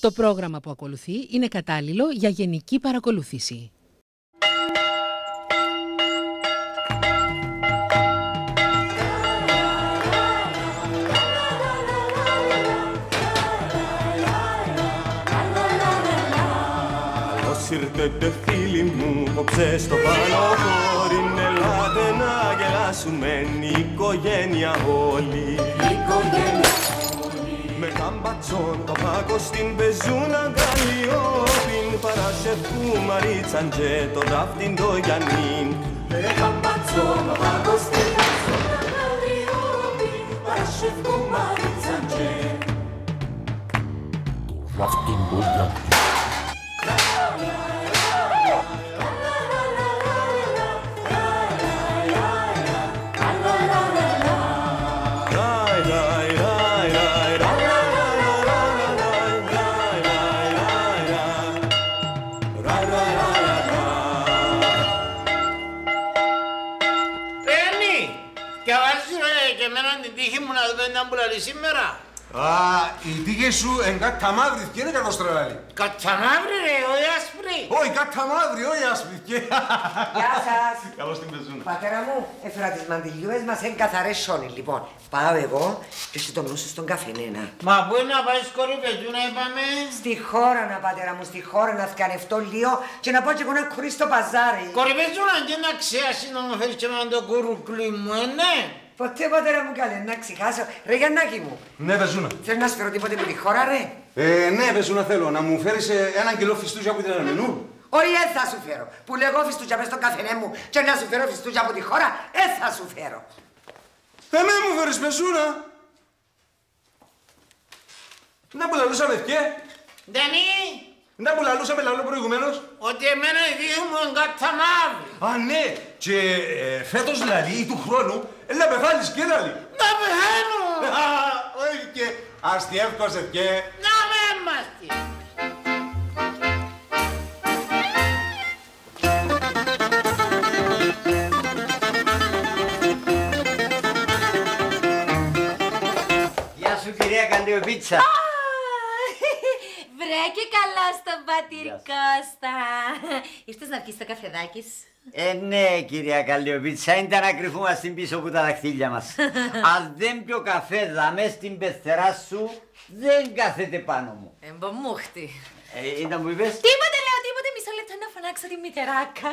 Το πρόγραμμα που ακολουθεί είναι κατάλληλο για γενική παρακολούθηση. Ήρθετε φίλοι μου, κόψε στο πανοχώρι, ελάτε να γελάσουμε, η οικογένεια όλη. Με καμπατσόν το πάκο στην πεζούνα Καλλιόπιν, παρασεφού Μαρίτσαν και το ράφτιν το Γιαννίν. Με καμπατσόν το πάκο στην πεζούνα Καλλιόπιν, παρασεφού Μαρίτσαν και το ράφτιν το Γιαννίν. Σήμερα. Α, η τύχη σου εν καταμαύρη και είναι κατοστραλάλη. Καταμαύρη ρε, όχι άσπρη. Όχι, καταμαύρη, όχι άσπρη. Γεια σας. Καλώς την πεζούνα. Πατέρα μου, έφερα τις μαντιλιούες μας εν καθαρές σόνι. Λοιπόν, πάω εγώ και εσύ το νου σου στον καφενένα. Μα πού είναι να πάει σκορή πεζούνα είπαμε. Στη χώρα να, πατέρα μου, στη χώρα να θκανευτώ λίγο και να πω και εγώ να κουρίσω στο παζάρι. Κορή πεζούνα και να ξέασει να μου φέρεις και με το κουρουκλί μου, ναι. Ποτέ, πατέρα μου, καλέ, να ξεχάσω. Ρε Γιαννάκη μου. Ναι, πεζούνα. Θέλει να σου φέρω τίποτε από τη χώρα, ρε. Ναι, πεζούνα θέλω. Να μου φέρεις 1 κιλό φιστούκια από την Αναμενού. Όχι, θα σου φέρω. Που λέγω φιστούκια μες στο καφενέ μου και να σου φέρω φιστούκια από τη χώρα, θα σου φέρω. Ναι, μου φέρεις πεζούνα. Να που λαλούσαμε ευκέ. Ντανί. Να που λαλούσαμε λαλό προηγουμένως. Ότι εμένα η δίχη μου εγκαταμάβει. Α, ναι. Και φέτος λαλί ή του χρόνου, να πεθάνεις και λαλί. Να πεθαίνω. Όχι και αστιεύκος ευκέ. Να με έμαστη. Γεια σου κυρία Καλλιοπίτσα. Βρε και καλά στον πατήρ Κώστα. Ήρθες να βγεις στο καφεδάκι σου. Ναι κυρία Καλλιοπίτσα, ήταν να κρυφούμαστε πίσω από τα δαχτύλια μας. Αν δεν πιω καφέ δαμέ στην πεθερά σου, δεν κάθεται πάνω μου. Εμπομούχτη. Ήταν που είπες. Τίποτε λέω, τίποτε, μισό λεπτό να φωνάξω τη μητεράκα.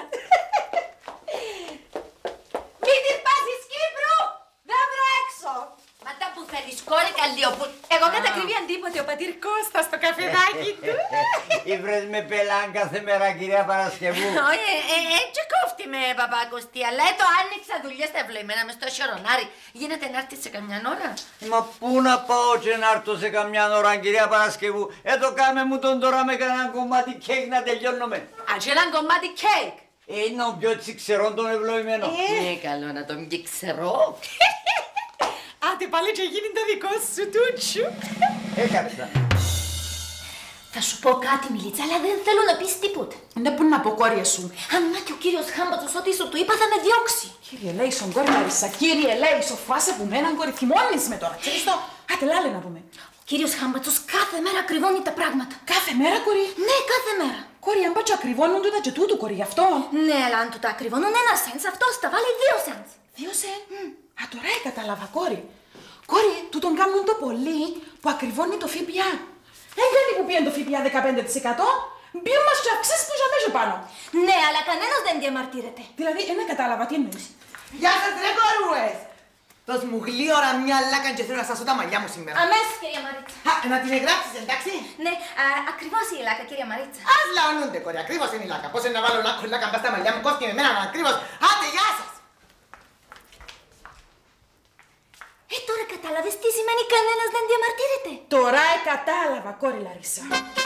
Μην της πάσεις Κύπρου, δεν βρω έξω. Μα τα που θέλεις κόρη Καλλιοπούλ. Εγώ κατά κρύβει αντίποτε ο πατήρ Κώστα στο καφεδάκι του. Ήβρες με πελάν κάθε μέρα κυρία Παρασκευού. Όχι, έτσι κόφτει με παπάκοστη, αλλά το άνοιξα δουλειές τα ευλογημένα μες στο σιωρονάρι. Γίνεται να έρθεις σε καμιά ώρα. Μα πού να πάω και να έρθω σε καμιά ώρα κυρία Παρασκευού. Το κάμε μου τον τώρα με κανένα κομμάτι κέικ να τελειώνουμε. Αν και ένα κομμάτι κέικ. Είναι ο πιο ξερό τον ευλογημένο. Καλό να τον και ξερό. Άντε πάλι και γίνει το δικό σου τούτσου. Έκαψα. Θα σου πω κάτι Μιλίτσα, αλλά δεν θέλω να πεις τίποτα. Ναι, πού να πω κόρια σου. Αν να και ο κύριος Χάμπατσος ό,τι σου του είπα θα με διώξει. Κύριε Λέισον, κόρη Μαρίσα, κύριε Λέισον, φάσε που μέναν κόρη, θυμώνεις με τώρα. Ξέρεις το, άτε λάλε να πούμε. Ο κύριος Χάμπατσος κάθε μέρα κρυβώνει τα πράγματα. Κάθε μέρα, κόρη. Ναι, κάθε μέρα. Κόρη, αν πάτσο ακριβώνουν τούτα και τούτου, κόρη, γι' αυτό. Ναι, αλλά αν του τα ακριβώνουν 1 σέντ, αυτός τα βάλει 2 σέντ. 2 σέντ. Α, τώρα κατάλαβα, κόρη. Κόρη, του τον κάνουν το πολύ που ακριβώνει το ΦΠΑ. Έγκανε που πήγαινε το ΦΠΑ 15%, μπει μας και αυξήσεις που ζαμέζω πάνω. Ναι, αλλά κανένας δεν διαμαρτύρεται. Δηλαδή, ένα κατάλαβα, τι εννοείς. Γεια σας ρε κορούες. Δώσ' μου γλύωρα μια λάκα και θέλω να σάσω τα μαλλιά μου σήμερα. Αμέσως, κυρία Μαρίτσα. Να την εγγράψεις, εντάξει. Ναι, ακριβώς η λάκα, κυρία Μαρίτσα. Ας λαονούνται κορί, ακριβώς είναι η λάκα. Πώς είναι να βάλω λάκα μπας στα μαλλιά μου, κόφτει με εμένα, ακριβώς. Άντε, γεια σας. Τώρα κατάλαβες τι σημαίνει κανένας δεν διαμαρτύρεται. Τώρα κατάλαβα, κόρη Λαρίσα.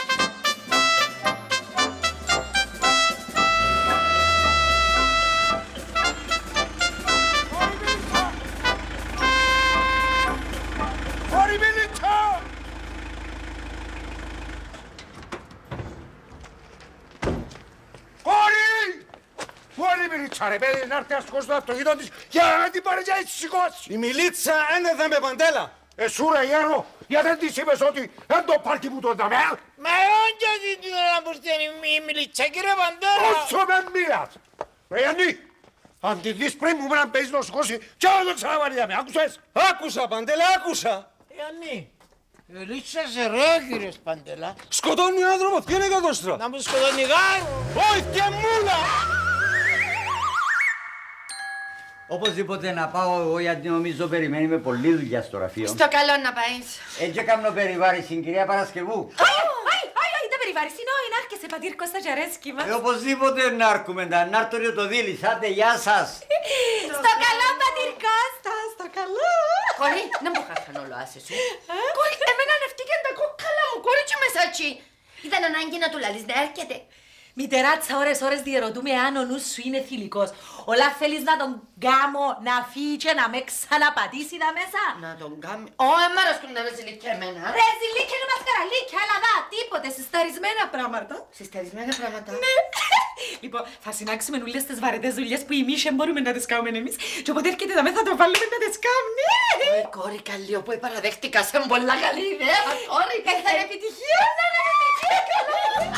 Ρε παιδί, να έρθει αστυχώς στο αυτοκίνητο της για να την πάρει για έτσι σηκώσει. Η μιλίτσα ένεδα με παντέλα. Εσούρα γέρο, Γιατί δεν της είπες ότι εν το πάρτι που τον δαμε. Μα όχι αυτή την ώρα που στέλνει η μιλίτσα, κύριε Παντέρα. Όσο με μίας. Γιάννη, αν τη δεις πριν μου να παίζει να σηκώσει και να το ξαναβαριάμε. Άκουσες. Άκουσα, Παντέλα, άκουσα. Γιάννη, μιλίτσα σε ρε, κύριος Παντέλα. Σκοτώνει ο άνθρωπος, τι είναι κατώστρα. Να μου σκοτώνει γάρο. Όχι και μούλα. Οπωσδήποτε να πάω εγώ γιατί νομίζω περιμένει με πολλή δουλειά στο γραφείο. Στο καλό να πάεις. Έτσι έκανα περιβάρηση, κυρία Παρασκευού. Όχι, δεν περιβάρεις, είναι να έρχεσαι πατήρ Κώστα Τζαρέσκι μας. Οπωσδήποτε να έρχομαι, να έρθω το δίλης, άντε γεια σας. Στο καλό πατήρ Κώστα, στο καλό. Κόρη, να μου χάσαν όλο άσε σου. Κόρη, εμένα νευτήκαν τα κόκκαλα μου, κόρη και μεσάτσι. Ήταν ανάγκη να του λαλείς να έρχεται. Μητεράτσα, ώρες διερωτούμε αν ο νους σου είναι θηλυκός. Όλα θέλεις να τον κάμω να φύγει και να με ξαναπατήσει τα μέσα. Να τον κάμω. Ω, μ' αρέσκουν να ρε ζηλίκια εμένα. Ρε ζηλίκια είναι μασκαραλίκια, αλλά δα, τίποτε, συσταρισμένα πράγματα. Συσταρισμένα πράγματα. Ναι. Λοιπόν, θα συνάξουμε όλες τις βαρετές δουλειές που εμείς δεν μπορούμε να τις κάνουμε εμείς. Και όποτε έρχεται τα μέσα θα το βάλουμε να τις κάνουμε. Ωι, κόρη καλή, όπου παραδέχτηκα σε πολλά καλή ιδέα. Κόρη, θα είναι επιτυχία. Να είναι επιτυχία, καλά.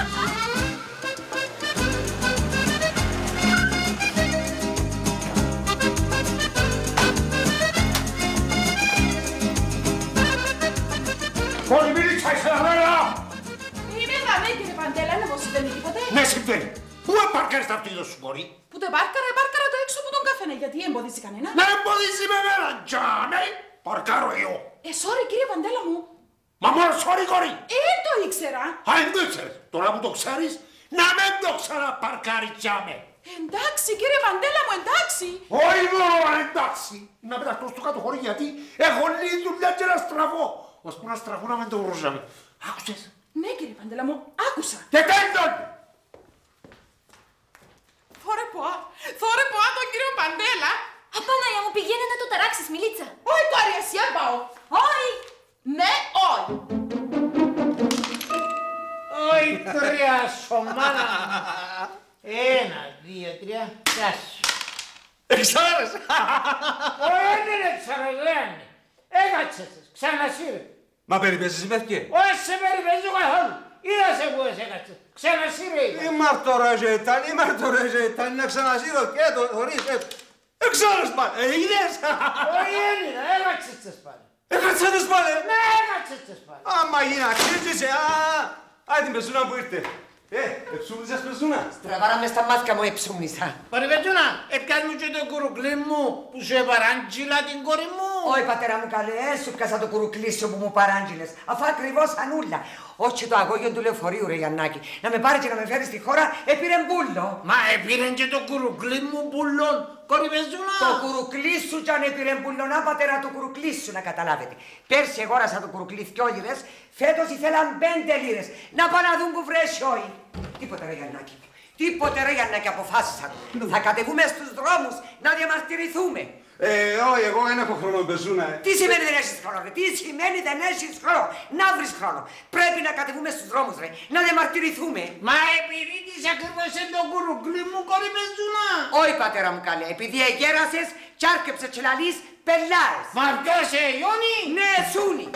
Κόρη Μιλίτσα, είσαι λαβέρα! Είμαι δαμέ, κύριε Παντέλα, είναι πως συμβαίνει τίποτε. Ναι, συμβαίνει. Πού επάρκαρες τα αυτοκίνητα σου, κόρη? Που το επάρκαρα το έξω από τον καφέ, γιατί εμποδίζει κανένα. Να εμποδίζει με μένα, τζάμε! Παρκάρω εγώ. Sorry, κύριε Παντέλα μου. Μα μόνο sorry, κόρη! Το ήξερα. Α, δεν το ήξερες. Τώρα που το ξέρεις, να μην το ξαναπαρκάρει, τζάμε! Εντάξει, κύριε Παντέλα μου, εντάξει. Όχι μόνο εντάξει. Να πεταχτώ στο κάτω χωρί γιατί έχω λίγη δουλειά και να στραβώ. Ώσπου να στραβώ να μην το βρούζαμε. Άκουσες? Ναι, κύριε Παντέλα μου, άκουσα. Και τέλειον! Θόρε πω τον κύριο Παντέλα. Απάναγια μου, πηγαίνει να το ταράξεις, Μιλίτσα. Όχι, κόρη, εσύ πάω. Όχι. Ναι, όχι. Όχι, τρία σωμάνα. 1, 2, 3, γεια σου. Εξάρες. Όχι, δεν εξαραγλένει. Έκατσες, ξανασύρε. Μα περιπέζεις η πέθηκε. Όχι, σε περιπέζω καθόλου. Είδασε που εσύ έκατσες. Ξανασύρε. Είμαι το ρε ζετάνι, να ξανασύρω και το χωρίς. Εξάρες πάλι, είδες. Όχι, ένιδα, έκατσες πάλι. Έκατσες πάλι. Ναι, έκατσες πάλι. Άμα γίνα, ξύζησε. Α, την πεσούνα που ήρθε. Εψούμνησες πεσούνα. Τραβάρα μες στα μάτια μου εψούμνησα. Παρεπέτουνα, έπιας μου και το κουρουκλί μου που σου επαράντζιλα την κόρη μου. Όχι, πατέρα μου καλέ, σου πιάσα το κουρουκλίσιο που μου παράντζιλες. Αφού ακριβώς ανούλα. Όχι το αγώγιο του λεωφορείου, ρε Γιαννάκη. Να με πάρει και να με φέρει στη χώρα, έπειρε μπούλο. Μα έπειρε και το κουρουκλί μου μπουλόν, κόρη πεζούνα. Το κουρουκλί σου κι αν έπειρε μπουλονά, πατέρα, το κουρουκλί σου να καταλάβετε. Πέρσι αγόρασα το κουρουκλί 2 λίρες, φέτος ήθελαν 5 λίρες. Να πάνε να δουν που βρέσει όχι. Τίποτε ρε Γιαννάκη. Τίποτε ρε Γιαννάκη, αποφάσισα. Θα κατεβούμε στους δρόμους να διαμαρτυρηθούμε. Όχι, εγώ δεν έχω χρόνο πεζούνα. Τι σημαίνει δεν έχεις χρόνο, ρε. Τι σημαίνει δεν έχεις χρόνο. Να βρεις χρόνο. Πρέπει να κατεβούμε στους δρόμους, ρε. Να διαμαρτυρηθούμε. Μα επειδή της ακριβώς είναι το κουρουκλί μου, κόρη πεζούνα. Όχι, πατέρα μου καλέ. Επειδή εγέρασες κι άρκεψε και λαλείς πελάρες. Μα αυτός Ιόνι. Ναι, σούνι.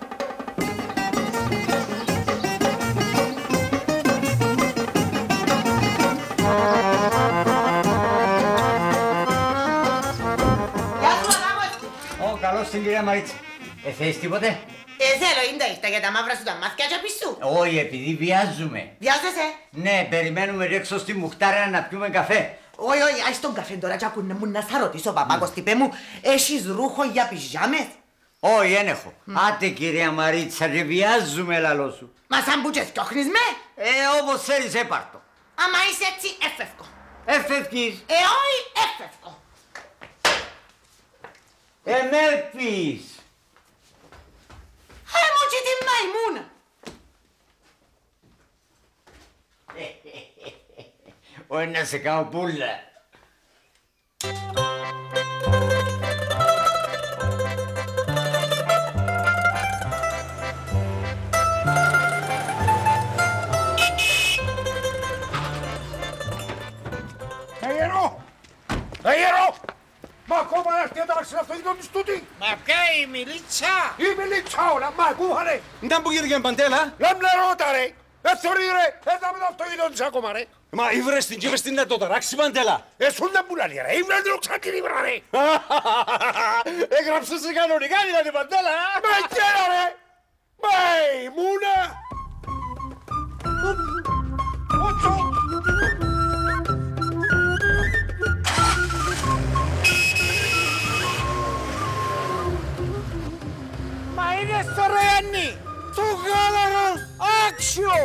Καλώς την κυρία Μαρίτσα. Θέλεις τίποτε? Θέλω, είναι τα ήρθα για τα μαύρα σου τα μάτια και πίσω. Όχι, επειδή βιάζουμε. Βιάζεσαι? Ναι, περιμένουμε έξω στη Μουχτάρα να πιούμε καφέ. Όχι, ας τον καφέ τώρα και ακούνε μου να σ' ρωτήσω, παπάκος, τι πέ μου, έχεις ρούχο για πιζάμες? Όχι, δεν έχω. Άτε κυρία Μαρίτσα, και βιάζουμε λαλό σου. Μα σαν που και φτιάχνεις με? Όπως θέλεις έπαρτο. Άμα είσαι έτσι, έφευκο. Έφευκεις. Όχι, έφευκο. Εμέλπεις. Μου και την μαϊμούνα. Όχι να σε κάνω πουλα. Γερό! Μα ακόμα έρθει ένταξη αυτό το κάνεις τούτη. Μα ποια η μιλίτσα. Η μιλίτσα όλα, μα ακούχανε. Δεν που κύριε Παντέλα. Λάμπλε ρώτα ρε. Εθωρεί ρε, με το αυτοκίνητο της ακόμα ρε. Μα ήβρες την κύβες την να το ταράξει Παντέλα. Εσούν δεν πουλάνε ρε, ήβρες την οξάκη ήβρα ρε. Έγραψες σε κανονικά δηλαδή Παντέλα. Μα κέρα ρε. Μα ήμουνα. Ότσο. Μα είναι στο Ρεάνι. Του γάλαρα άξιο.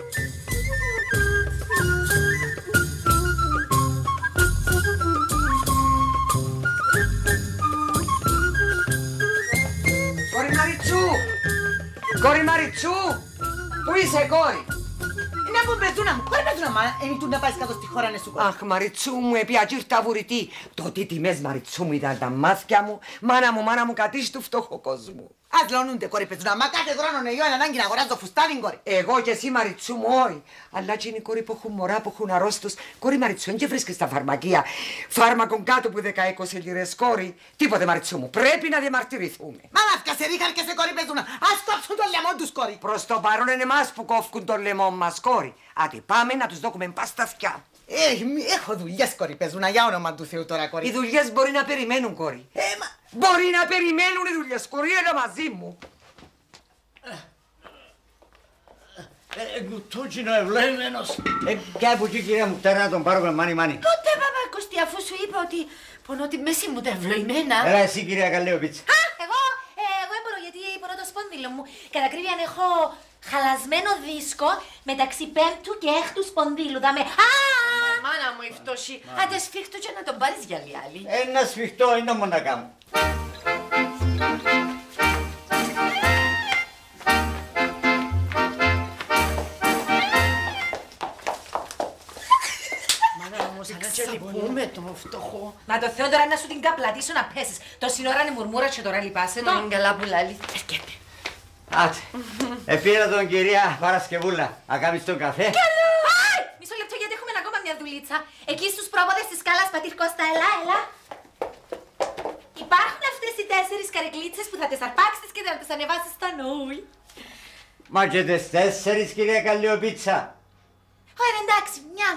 Κόρη Μαριτσού! Κόρη Μαριτσού! Πού είσαι κόρη? Είναι από πεζούνα μου. Κόρη πεζούνα μου, είναι να πάεις κάτω στη χώρα να σου κόρη. Αχ Μαριτσού μου, επιατζήρ τα βουρητή. Το τι τιμές Μαριτσού μου ήταν τα μάτια μου. Μάνα μου κατήσει του φτωχού κόσμου. Ας λώνονται κόρη πεζούνα, μα κάθε χρόνο εγώ είναι ανάγκη να αγοράζω φουστάνι κόρη. Εγώ και εσύ Μαριτσού μου όχι. Αλλά και είναι οι κόροι που έχουν μωρά, που έχουν αρρώστους. Κόρη Μαριτσού, δεν και βρίσκεις στα φαρμακεία. Φάρμακον κάτω που 10-20 λίρες κόρη. Τίποτε Μαριτσού μου, πρέπει να διαμαρτυρηθούμε. Μα να ρίχαν και σε κόρη πεζούνα, ας κόψουν τον λαιμό τους κόρη. Προς το παρόν είναι εμάς που κόφκουν τον λαιμό μας κόρη. Άτι πάμε να τους δώκουμε πας στα αυτιά. Έχω δουλειές κόρη πεζούνα, για όνομα του Θεού τώρα κόρη. Οι δουλειές μπορεί να περιμένουν κόρη. Μπορεί να περιμένουν οι δουλειές κόρη, έλα μαζί μου. Τούτσινο ευλόγημενος. Ποια από εκεί κυρία μου, φτάρει να τον πάρουμε μάνι. Πότε Παπακωστή, αφού σου είπα ότι πονώ τη μέση μου τα ευλογημένα. Έλα εσύ κυρία Καλέοπιτς. Εγώ δεν μπορώ γιατί πονώ το σπόνδυλο μου. Κατά ακρίβεια έχω χαλασμένο δίσκο μεταξύ πέμπτου και έκτου σπονδύλου. Δαμε. Μάνα μου η φτώση. Άντε σφίχτου και να τον πάρεις για λιάλι. Ένα σφιχτό είναι μόνο να κάνω. Λυπούμε το φτωχό. Μα το Θεό τώρα να σου την καπλατήσω να πέσεις. Τόση ώρα είναι μουρμούρα και τώρα λυπάσαι το. Είναι καλά που λάλλει. Έρχεται. Άτε. Επήρα τον κυρία Παρασκευούλα. Να κάνεις τον καφέ. Καλό! Μισό λεπτό γιατί έχουμε ακόμα μια δουλίτσα. Εκεί στους πρόποδες της σκάλας πατήρ Κώστα, έλα. Υπάρχουν αυτές οι 4 καρεκλίτσες που θα τις αρπάξεις και θα τις ανεβάσεις στα νόη. Μα και τις 4 κυρία Καλλιοπίτσα. Ωραία εντάξει, μια.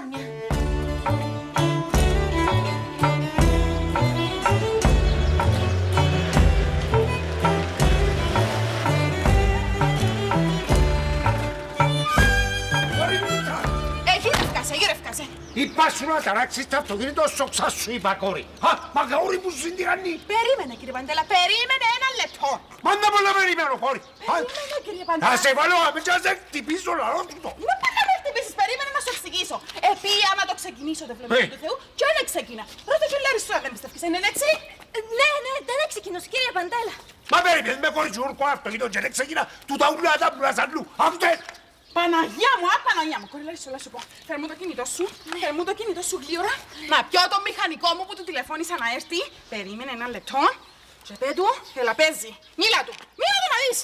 Είπα σου να ταράξεις το αυτοκίνητο σοξά σου είπα κόρη. Μα κόρη που σου συντηράνει. Περίμενε κύριε Παντέλα, περίμενε ένα λεπτό. Μα δεν μπορώ να περιμένω κόρη. Περίμενε κύριε Παντέλα. Θα σε βάλω αμέσως να σε χτυπήσω λαρό του το. Δεν πάει να με χτυπήσεις, περίμενε να σου εξηγήσω. Άμα το ξεκινήσω το βλέμμα του Θεού και δεν ξεκινά. Ρώτα και λέει σου δεν πιστεύεις, είναι έτσι. Ναι, δεν ξεκινήσω κύριε Παντέλα. Μα περιμένεις με κόρη σου όρκο αυτοκίνητο και δεν ξεκινά. Του τα ούλα τα πουλάς αλλού. Αυτές. Παναγιά μου, Παναγιά μου, κοριλάρι σου, σου πω. Φέρ μου το κινητό σου, φέρ μου το κινητό σου γλύωρα. Να πιω το μηχανικό μου που του τηλεφώνησα να έρθει. Περίμενε ένα λεπτό. Και πέ του, έλα παίζει. Μίλα του να δεις.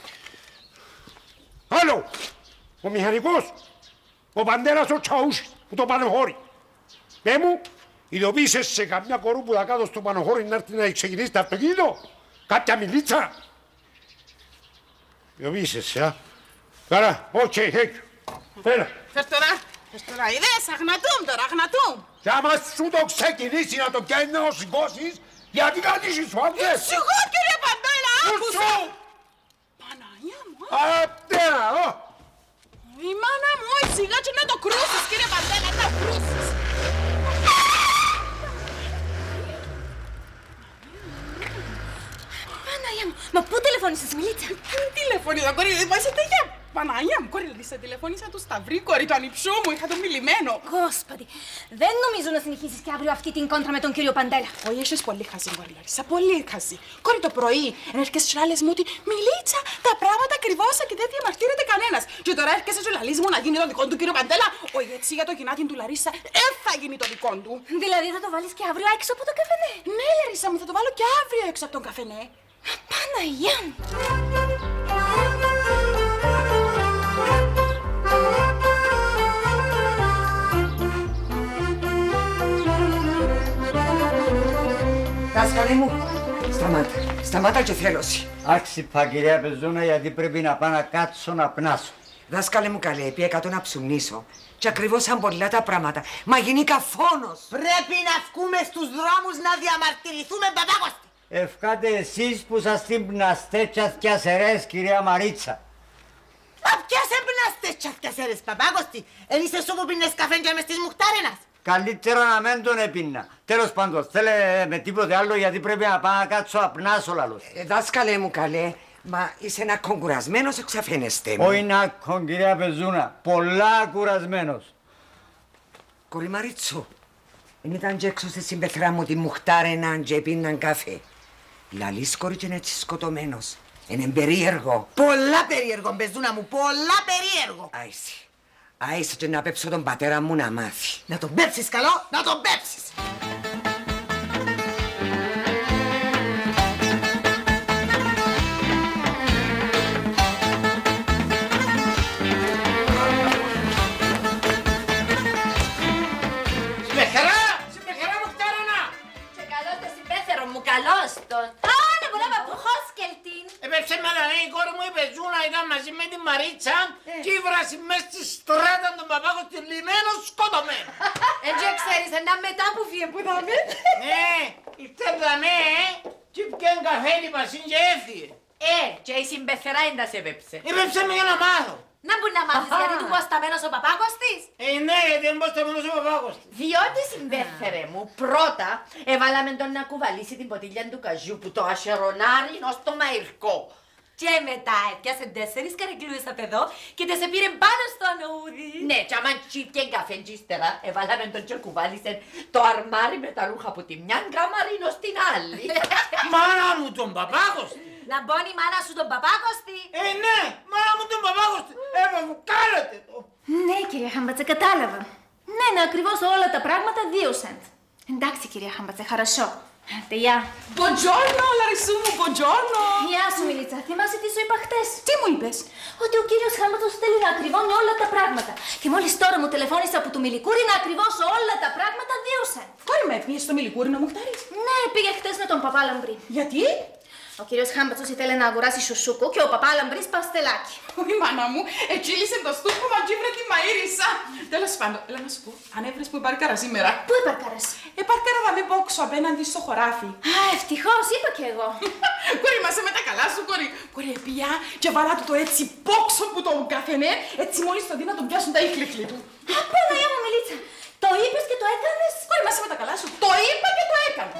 Άλλο, ο μηχανικός, ο Παντέλας ο Τσαούσης που το Πανοχώρη. Πέ μου, ειδοποίησες σε καμιά κορού που θα κάτω στο Πανοχώρη να έρθει να ξεκινήσει το αυτοκίνητο. Κάποια μιλίτσα. Ειδοποίησες, Καλά, οκ, έτσι. Έλα. Φέρ τώρα, είδες, αγνατούμ τώρα, αγνατούμ. Και άμα σου το ξεκινήσει να το πιάνει να το σηκώσεις, γιατί κατήσεις σου, άκουσες. Σιγό, κύριε Παντέλα, άκουσα. Παναγιά μου, Απτέρα, η μάνα μου, σιγά και να το κρούσεις, κύριε Παντέλα, να το κρούσεις. Παναγιά μου, μα πού τηλεφώνησες, Μιλίτσα. Τηλεφώνησα, κορί, είσαι τέτοια. Παναγιά μου, κόρη, σε τηλεφώνησα του Σταυρί, κόρη, του ανιψού μου, είχα το μιλημένο. Господи, δεν νομίζω να συνεχίσεις και αύριο αυτή την κόντρα με τον κύριο Παντέλα. Όχι, έχεις πολύ χαζή, κόρη Λαρίσα, πολύ χαζή. Κόρη, το πρωί έρχεσαι και λες μου ότι Μιλίτσα, τα πράγματα κρυβώσα και δεν διαμαρτύρεται κανένας. Και τώρα έρχεσαι και λαλείς μου να γίνει το δικό του κύριο Παντέλα. Όχι, έτσι για το γυνάτι του Λαρίσα, θα γίνει το δικό του. Δηλαδή θα το βάλεις και αύριο έξω από το καφενέ. Ναι, Λαρίσα μου, θα το βάλω και αύριο έξω από τον καφενέ. Παναγιά μου. Δάσκαλε μου, Σταμάτα και θέλωση. Άξιπα κυρία Πεζούνα, γιατί πρέπει να πάω να κάτσω να πνάσω. Δάσκαλε μου καλέ, επί 100 να ψουμνήσω. Και ακριβώς σαν πολλά τα πράγματα. Μα γίνει καφόνος. Πρέπει να βγούμε στους δρόμους να διαμαρτυρηθούμε, Παπάκοστη. Ευκάτε εσείς που σας την πναστέτσια θκιασερές, κυρία Μαρίτσα. Μα ποιες εμπνάστες τσαφκιασέρες, Παπάκοστη. Εν είσαι σου που πίνες καφέ και μες στις μουχτάρενας. Καλύτερα να μην τον έπιννα. Τέλος πάντων, θέλε με τίποτε άλλο γιατί πρέπει να πάω να κάτσω να πνάσω λαλός. Δάσκαλε μου καλέ, μα είσαι ένα κουρασμένος εξαφαίνεστε μου. Όχι να κυρία Πεζούνα, πολλά κουρασμένος. Κορή Μαρίτσου, δεν ήταν και έξω στη συμπεθρά μου ότι μουχτάρεναν και πίναν καφέ. Λαλείς κορή και είναι έτσι σκοτωμένος. Είναι περίεργο. Πολλά περίεργο, Πεζούνα μου, πολλά περίεργο. Άισε και να πέψω τον πατέρα μου να μάθει. Να τον πέψεις καλό, να τον πέψεις. Συμπεθερά μου χτάρανα. Και καλώς το συμπέθερο μου, καλώς τον. Άρα πολλά παπούχοσκελτίν. Έπεψε με τα νέα η κόρη μου η Πεζούνα, ήταν μαζί με τη Μαρίτσα και ήβρασε μες στη στράτα τον Παπάκοστη λιμένο σκοτωμένο. Έτσι ξέρεις, ένα μετά που φύγε που δάμε. Ναι, ήρθε δαμέ, και πιέν καφέ η Πασίν και έφυγε. Και η συμπεθερά είναι τα σε πέψε. Έπεψε με για να μάθω. Να μπορεί να μάθεις γιατί του ποσταμένος ο Παπάκωστης. Ναι, γιατί είναι ποσταμένος ο Παπάκωστης. Διότι συμπέφερε μου, πρώτα έβαλαμε τον να κουβαλήσει την ποτήλια του καζιού που το ασερονάρει ως το μαϊρκό. Και μετά έπιασε 4 καρεκλούες απ' εδώ και τις πήρε πάνω στον ούδι. Ναι, και άμα τσίπιε καφέ και ύστερα έβαλαμε τον και κουβάλισε το αρμάρι με τα ρούχα από τη μια κάμαρη ως την άλλη. Μάνα μου τον Παπάκοστη. Λαμπώνει η μάνα σου τον Παπάκοστη. Ναι, μάνα μου τον Παπάκοστη. μου κάνετε το. Ναι, κυρία Χάμπατσε, κατάλαβα. Ναι, είναι ακριβώς όλα τα πράγματα 2 σεντ. Εντάξει, κυρία Χάμπατσε, χαρασό. Γεια. Buongiorno, Λαρισού μου, buongiorno. Γεια σου, Μιλίτσα. Θυμάσαι τι σου είπα χτες? Τι μου είπες? Ότι ο κύριος Χάμπατσος θέλει να ακριβώνει όλα τα πράγματα. Και μόλις τώρα μου τηλεφώνησε από το Μιλικούρι να ακριβώσω όλα τα πράγματα 2 σεντ. Κόρη με, πήγες στο Μιλικούρι να μου χταρείς? Ναι, πήγε χτες με τον Παπάλαμπρη. Γιατί? Ο κύριος Χάμπατσος ήθελε να αγοράσει σουσούκο και ο Παπάλαμπρης παστελάκι. Όχι, μάνα μου, ετσίλησε το στούκο μαζί βρε τη μαΐρισα. Τέλος πάντων, έλα να σου πω, αν έβρες που υπαρκάρα σήμερα. Πού υπαρκάρας? Υπαρκάρα θα με πόξω απέναντι στο χωράφι. Α, ευτυχώς, είπα κι εγώ. Κόρη, είμαστε με τα καλά σου, κόρη. Κόρη, πια και βάλα του το έτσι πόξο που τον καφενέ, έτσι μόλις το δει να τον πιάσουν τα ίχλιχλι του. Απέναντι μου, Μιλίτσα. Το είπες και το έκανες? Κόρη, είμαστε με τα καλά σου. Το είπα και το έκανα.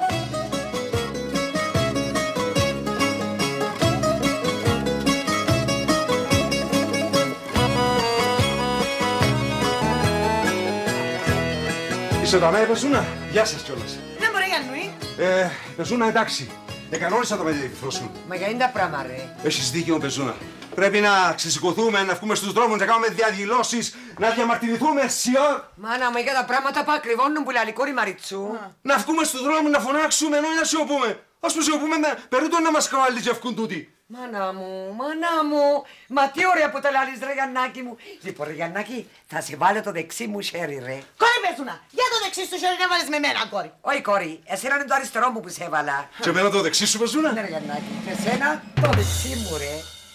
Είσαι εδώ, ναι, Πεζούνα. Γεια σας κιόλας. Δεν μπορεί, Γιάννουη. Πεζούνα, εντάξει. Κανόνισα το με τη σου. Μα για είναι τα πράγμα, ρε. Έχεις δίκιο, Πεζούνα. Πρέπει να ξεσηκωθούμε, να βγούμε στους δρόμους, να κάνουμε διαδηλώσεις, να διαμαρτυρηθούμε, σιόρ. Μάνα μου, για τα πράγματα που ακριβώνουν που λέει κόρη Μαριτσού. Να βγούμε στους δρόμους, να φωνάξουμε, ενώ να σιωπούμε. Ας που σιωπούμε, περίπου να μας καβάλει και ευκούν τούτοι. Μάνα μου, μα τι ωραία που τα λάλεις ρε Γιαννάκη μου. Λοιπόν ρε Γιαννάκη, θα σε βάλω το δεξί μου χέρι ρε. Κόρη Πεζούνα, για το δεξί σου χέρι να βάλεις με μένα, κόρη. Όχι κόρη, εσένα είναι το αριστερό μου που σε έβαλα. Και εμένα το δεξί σου, Πεζούνα. Ναι ρε Γιαννάκη, και εσένα το δεξί μου ρε.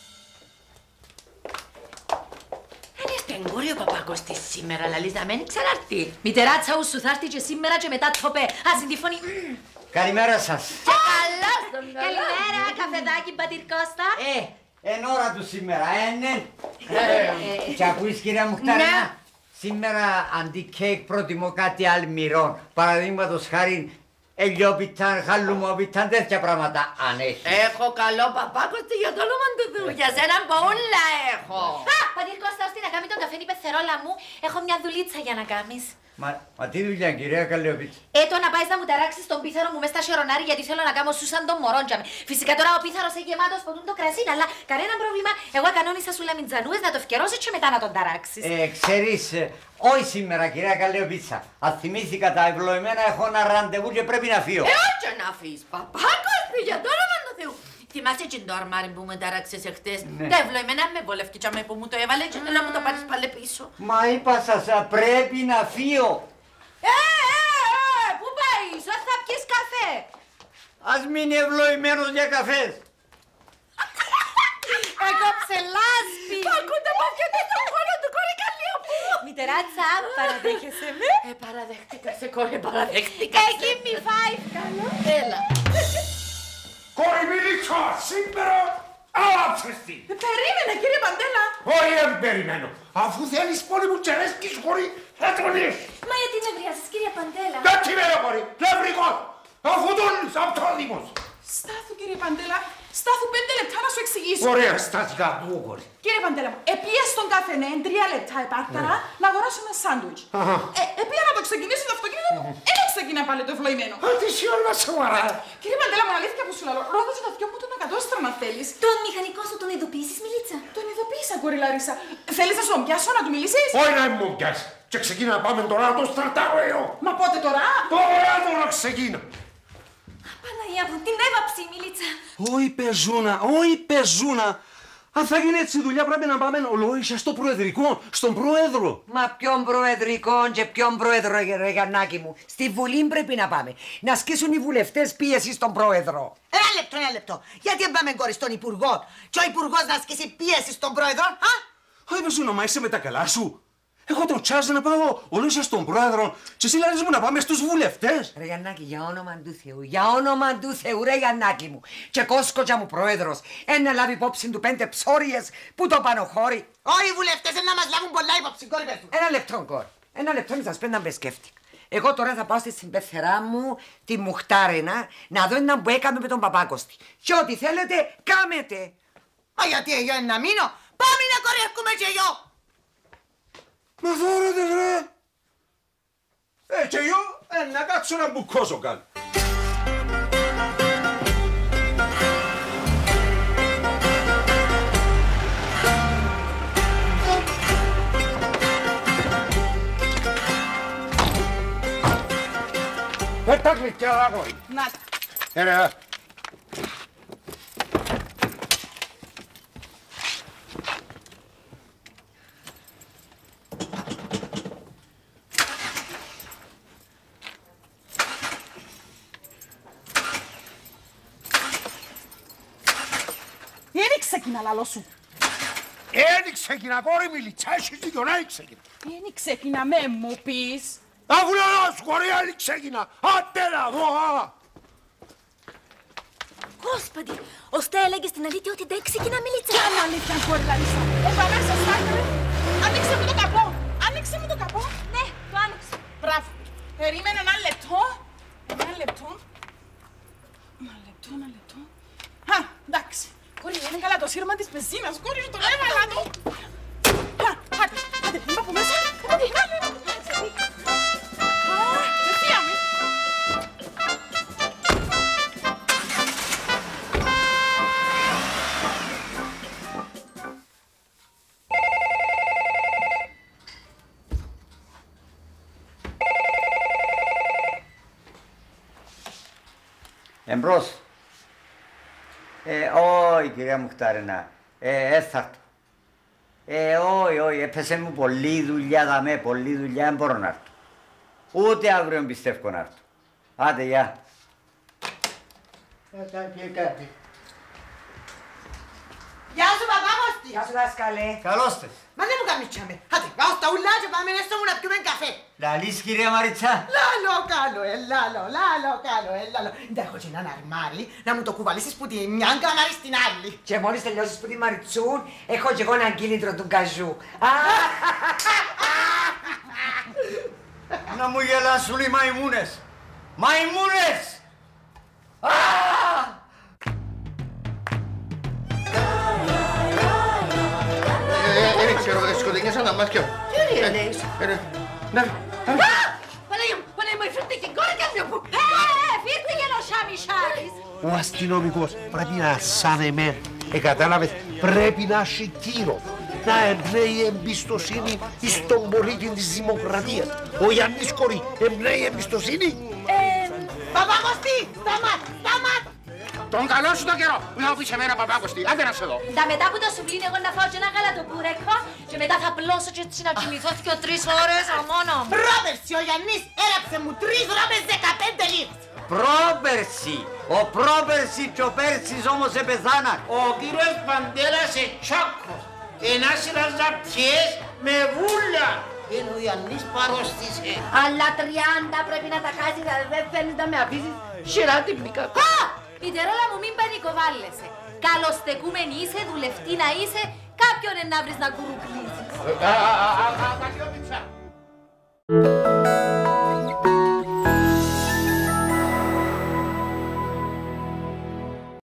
Δεν είστε εγκόρη ο Παπάκωστης σήμερα, λαλείς να μένει ξαναρτεί. Μητεράτσα σου θα έρθει και σήμερα και μετά το πέ. Ας είναι τη φωνή. Καλημέρα σας. Και καλώς τον καλημέρα, καφεδάκι Πατηρκώστα. Εν ώρα του σήμερα, ναι. Και ακούεις κυρία Μουχτάρινα, σήμερα αντί κέικ προτιμώ κάτι αλμυρών. Παραδείγματος χάρη ελιόπιταν, χαλουμόπιταν, τέτοια πράγματα αν έχει. Έχω καλό Παπάκωστη για το όνομα του Θεού, για σένα πολλά έχω. Α, Πατηρκώστα, ώστε να κάνει τον καφέ η πεθερόλα μου, έχω μια δουλίτσα για να κάνεις. Μα τι δουλειά, κυρία Καλλιοπίτσα. Το να πάει να μου ταράξεις τον πίθαρο μου μες στα σιρονάρι γιατί θέλω να κάνω σούσαν τον μωρόντια με. Φυσικά τώρα ο πίθαρος είναι γεμάτος ποτούν το κρασί, αλλά κανένα πρόβλημα. Εγώ κανόνισα σου λαμιτζανούες να το φκερώσεις και μετά να τον ταράξεις. Ξέρεις, όχι σήμερα, κυρία Καλλιοπίτσα. Αν θυμήθηκα τα ευλογημένα, έχω ένα ραντεβού και πρέπει να φύγω. Όχι να φύγεις, Παπάκωστη, για το όνομα του Θεού. Θυμάσαι και το αρμάρι που με ταράξες εχθές. Τα ευλογημένα με βολεύκει και που μου το έβαλε και θέλω να μου το πάρεις πάλι πίσω. Μα είπα σας, πρέπει να φύγω. Πού πάει, θα πιεις καφέ. Ας μείνει ευλογημένος για καφές. Έκοψε λάσπη. Ακούτε πάθια τι στον χώρο του, κόρη καλή μου. Μητεράτσα, παραδέχεσαι με. Παραδέχτηκα σε κόρη, παραδέχτηκα. Give me 5, καλό. Έλα. Κόρη Μιλίτσα, σήμερα άλαψες τι. Περίμενε, κύριε Παντέλα. Όχι, δεν περιμένω. Αφού θέλεις πολύ μου τσερέσκεις, κόρη, θα τον είσαι. Μα γιατί νευριάζεις, κύριε Παντέλα? Δεν τσιμένω, κόρη, νευρικός. Αφού τον αυτόδημος. Στάθου, κύριε Παντέλα. Στάθου 5 λεπτά να σου εξηγήσω. Ωραία, στάθηκα από κόρη. Κύριε Παντέλα μου, επία στον καφενέ, 3 λεπτά επάρταρα να αγοράσω ένα σάντουιτς. Επία να το ξεκινήσω το αυτοκίνητο μου, ένα ξεκινά πάλι το ευλογημένο. Τι σιόλμα σοβαρά. Κύριε Παντέλα μου, αλήθεια που σου λέω, ρώτησε το δυο μου τον εκατόστρωμα θέλεις. Τον μηχανικό σου τον ειδοποίησες, Μιλίτσα? Τον ειδοποίησα, κόρη Λαρίσα. Θέλεις να σου τον πιάσω, να του μιλήσεις? Όχι να μου πιάσει. Και ξεκίνα να πάμε τώρα να το σταρτάρω εγώ. Μα πότε τώρα? Τώρα ξεκίνα. Παναγία μου, την έβαψε η Μιλίτσα. Όχι πεζούνα, όχι πεζούνα. Αν θα γίνει έτσι η δουλειά πρέπει να πάμε ολόισα στο προεδρικό, στον πρόεδρο. Μα ποιον προεδρικό και ποιον πρόεδρο, ρε Γιαννάκη μου. Στη Βουλή πρέπει να πάμε. Να ασκήσουν οι βουλευτές πίεση στον πρόεδρο. Ένα λεπτό. Γιατί δεν πάμε κόρη στον υπουργό και ο υπουργός να ασκήσει πίεση στον πρόεδρο, α? Όχι πεζούνα, μα είσαι με τα καλά σου. Έχω το τσάζ να πάω ολόισα στον πρόεδρο και εσύ λες μου να πάμε στους βουλευτές. Ρε Γιαννάκη, για όνομα του Θεού, για όνομα του Θεού, ρε Γιαννάκη μου. Και κόσκοτζα μου πρόεδρος, να λάβει υπόψη του 5 ψώριες που το πανοχώρη. Όχι οι βουλευτές να μας λάβουν πολλά υπόψη, κόρη πες του. Ένα λεπτό, κόρη. Ένα λεπτό να σας πέντε να με σκέφτηκα. Εγώ τώρα θα πάω στη συμπεθερά μου, τη Μουχτάρενα, να δω ένα που έκαμε με τον Παπάκοστη. Και ό,τι θέλετε, κάμετε. Μα γιατί εγώ να μείνω, πάμε να κορεύκουμε και εγώ. Μα δώρετε βρε. Και εγώ να κάτσω να μπουκώσω καν. Τα γλυκιά δάκο. Να Έλα. ξεκινά λαλό σου. Ξεκινά κόρη Μιλίτσα, έχεις δίκιο να ξεκινά. Δεν ξεκινά με μου πεις. Αφού λέω σου κόρη, ξεκινά. Άντε να δω, Господи, ο Στέ έλεγε στην αλήθεια ότι δεν ξεκινά Μιλίτσα. Τι είναι αλήθεια, κόρη Λαρίσα. Επανάσα, Στάκρε. Άνοιξε μου το καπό. Άνοιξε μου το καπό. Ναι, το άνοιξε. Μπράβο. Περίμενε ένα λεπτό. Ένα λεπτό. Ένα λεπτό. Α, εντάξει. Κόρη, είναι καλά το σύρμα της πεζίνας. Κόρη, το έβαλα εδώ. Άντε, μην πάω από μέσα. Άντε, φύγαμε. Εμπρός. Όχι κυρία Μουχτάρενα, θα έρθω. Όχι, έπεσε μου πολλή δουλειά δαμέ, πολλή δουλειά, δεν μπορώ να έρθω. Ούτε αύριο πιστεύω να έρθω. Άντε, γεια. Γεια σου Παπάκοστη. Γεια σου δάσκαλε. Καλώς τες. Μα δεν μου κάνεις τσάμε. Άντε, πάω στα ουλά και πάμε έστω μου να πιούμε καφέ. Λαλείς κυρία Μαρίτσα. Λάλο καλό, λάλο καλό, λάλο. Δεν έχω και έναν αρμάρι να μου το κουβαλήσεις που τη μια καμάρι στην άλλη. Και μόλις τελειώσεις που τη Μαριτσούν, έχω και εγώ ένα κίνητρο του καζού. Να μου γελάσουν οι μαϊμούνες. Μαϊμούνες! Δεν ξέρω, δεν σκοτεινιές σαν τα μάτια μου. Τι εννοείς? Να, Παναγία μου, φύρτε την κόρη μου. Φύρτε για να σάμι. Ο αστυνομικός πρέπει να σαν εμένα. Κατάλαβες, πρέπει να έχει κύρο. Να εμπνέει εμπιστοσύνη στον πολίτη της δημοκρατίας. Ο Γιάννης Κορή εμπνέει εμπιστοσύνη. Παπάκοστη, σταμάτ. Τον καλό σου τον καιρό. Να πεις εμένα Παπάκοστη, άντε να σε δω. Τα μετά που το σου πλύνει εγώ να φάω και ένα γαλατοπούρεκο και μετά θα πλώσω και έτσι να κοιμηθώ και 3 ώρες μόνο. Ρόμπερτς, ο Γιάννης έραψε μου 3 ρόμπες 15 λίρες. Πρόπερση. Ο πρόπερση και ο πέρσις όμως επεθάναν. Ο κύριος Παντέλας Ετσάκος. Ένα σειρά ζαπιές με βούλα. Ενώ ο Ιαννής παρόστησε. Αλλά 30 πρέπει να τα χάσεις, δεν θέλεις να με αφήσεις σειρά την πίκα. Α! Πιτερόλα μου, μην πανικοβάλλεσαι. Καλοστεκούμενη είσαι, δουλευτή να είσαι, κάποιον να βρεις να κουρουπλήσεις.